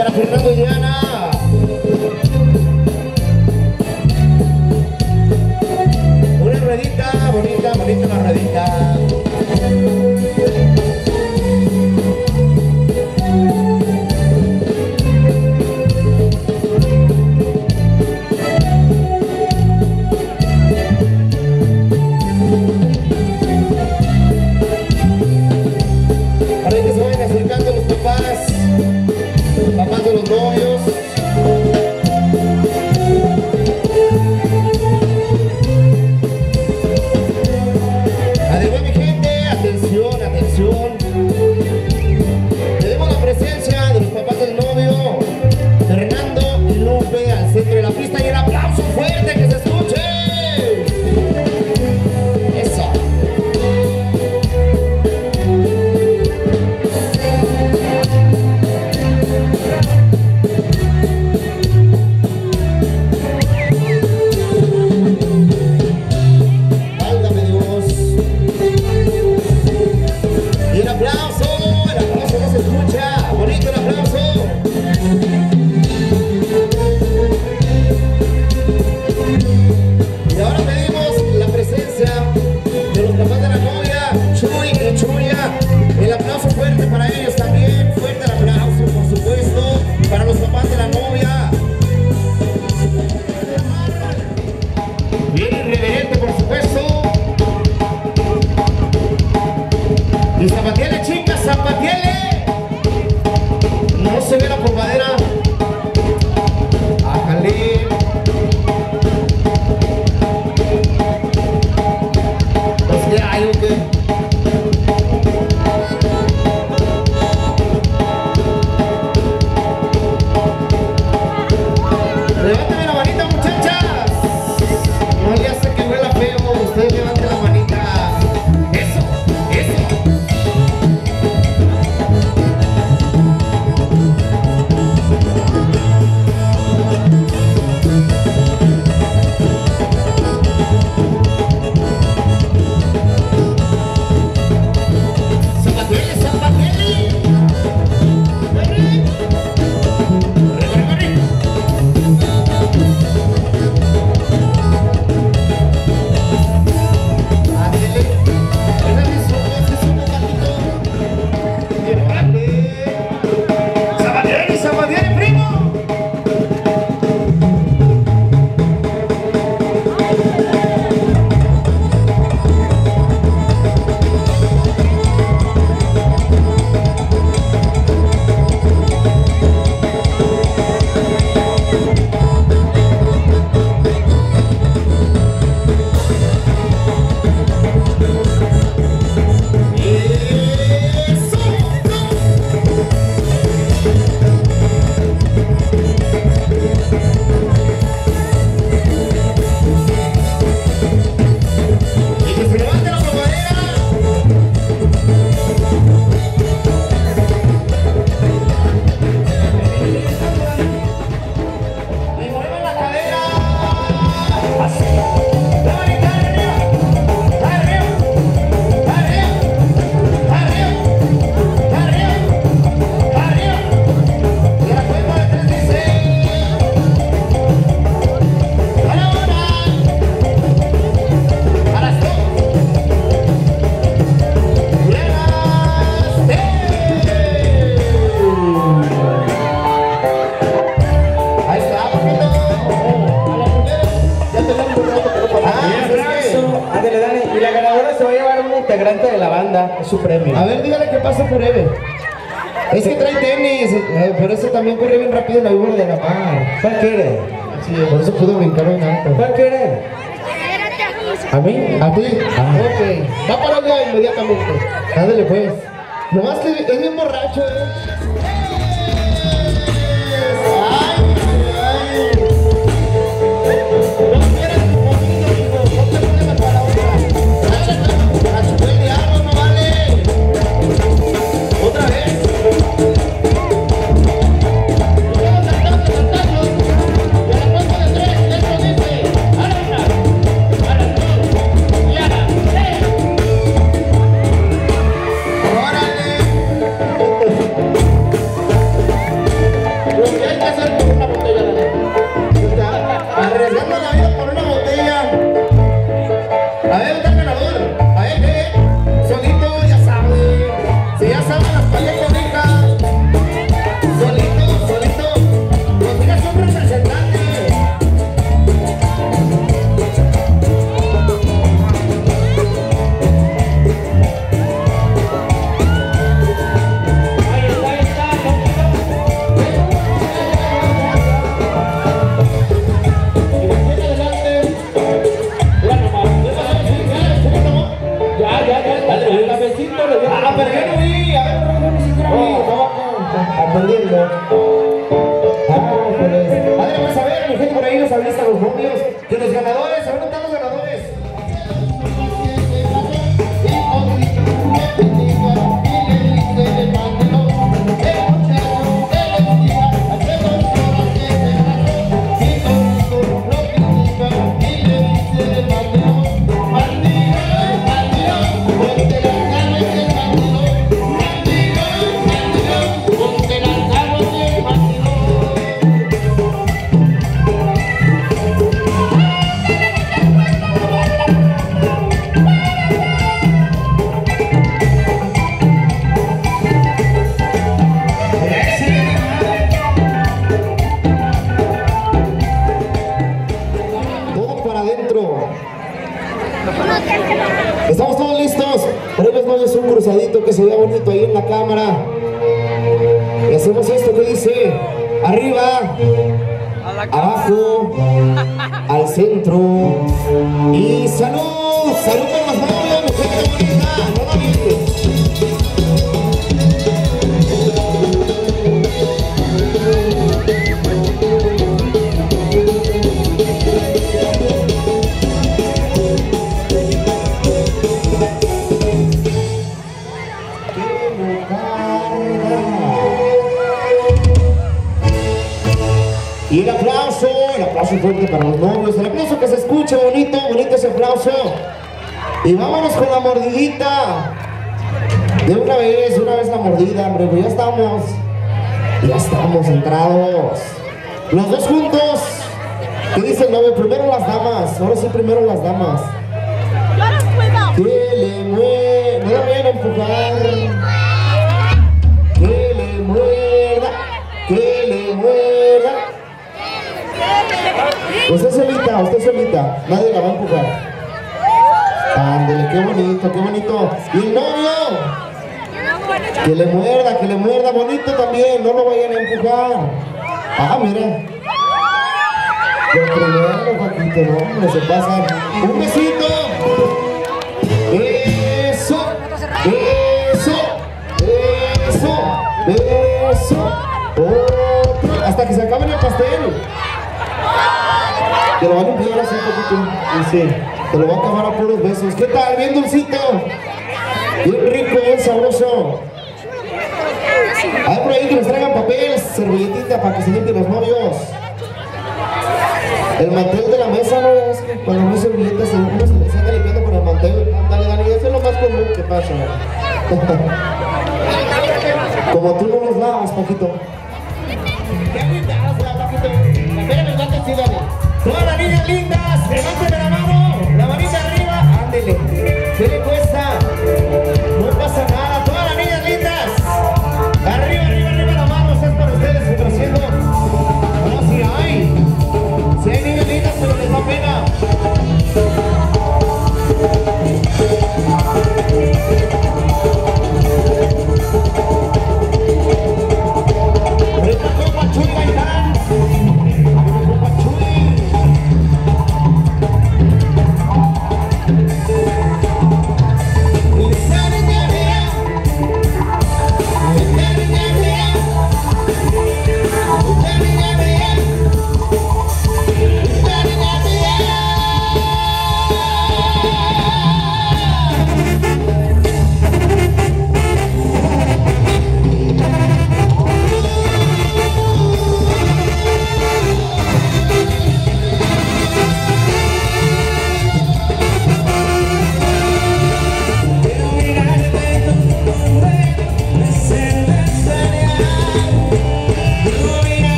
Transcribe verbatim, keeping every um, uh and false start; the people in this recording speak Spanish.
para Fernando y Diana. Una ruedita, bonita, bonita la ruedita. De la banda, es su premio. A ver, dígale qué pasa por Eve. Es que trae tenis, eh, por eso también corre bien rápido en la víbora de la mar. ¿Cuál quiere? Sí, por eso pudo brincar un alto. ¿Cuál quiere? ¿A mí? ¿A ti? Ah. Ok, va para allá inmediatamente. Ándale pues. Nomás que es bien borracho, eh. les avisa a los novios que los ganadores, ¿a dónde están los ganadores? Estamos todos listos. Ponemos novios un cruzadito que se vea bonito ahí en la cámara. Y hacemos esto que dice: arriba, abajo, al centro. Y salud, salud con los novios, mujer bonita, no la viste. Y el aplauso, el aplauso fuerte para los novios, el aplauso que se escuche bonito, bonito ese aplauso. Y vámonos con la mordidita. De una vez, de una vez la mordida, hombre, pues ya estamos, ya estamos entrados. Los dos juntos. ¿Qué dice el novio? Primero las damas, ahora sí primero las damas. Que le muerda, no la vayan a empujar. Que le muerda, que le muerda. Usted solita, usted solita, nadie la va a empujar. Ándele, qué bonito, qué bonito. Y el novio, que le muerda, que le muerda, bonito también, no lo vayan a empujar. Ah, mira. Lo primero, Paquito, no, hombre, se pasan. Un besito. Eso, eso, eso, eso. Otro, hasta que se acabe el pastel. Te lo van a limpiar así un poquito. Y sí, te lo va a acabar a puros besos. ¿Qué tal? Bien dulcito. Bien rico, bien sabroso. Hay por ahí que nos traigan papel, servilletita para que se limpien los novios. El mantel de la mesa, ¿no? Es que cuando no hay servilletas se, uno se, se anda limpiando con el mantel. Dale, dale, eso es lo más común que pasa. Como tú no los lavas, Paquito. ¿Qué agüitas, Paquito? Espérame, date, sí, dale. Todas las niñas lindas.